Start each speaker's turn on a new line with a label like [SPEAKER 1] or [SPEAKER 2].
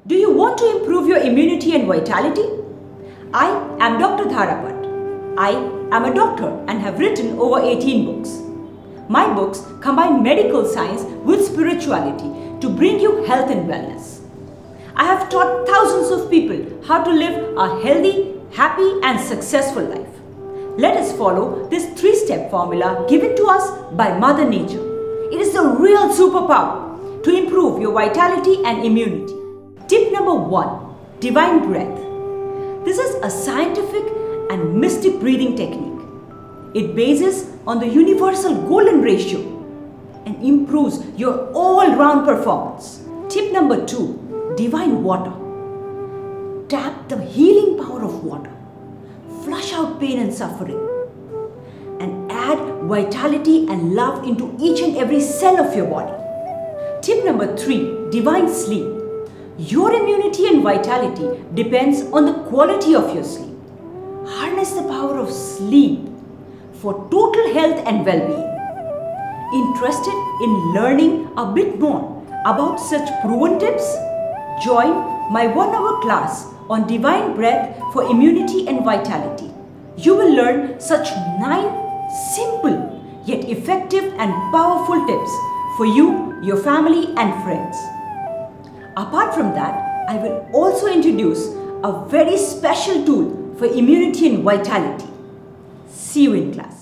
[SPEAKER 1] Do you want to improve your immunity and vitality? I am Dr. Dhara Bhatt. I am a doctor and have written over 18 books. My books combine medical science with spirituality to bring you health and wellness. I have taught thousands of people how to live a healthy, happy and successful life. Let us follow this 3-step formula given to us by Mother Nature. It is the real superpower to improve your vitality and immunity. Tip number 1. Divine breath. This is a scientific and mystic breathing technique. It bases on the universal golden ratio and improves your all-round performance. Tip number 2. Divine water. Tap the healing power of water. Flush out pain and suffering. And add vitality and love into each and every cell of your body. Tip number 3. Divine sleep. Your immunity and vitality depends on the quality of your sleep. Harness the power of sleep for total health and well-being. Interested in learning a bit more about such proven tips? Join my 1-hour class on Divine Breath for immunity and vitality. You will learn such 9 simple yet effective and powerful tips for you, your family and friends. Apart from that, I will also introduce a very special tool for immunity and vitality. See you in class.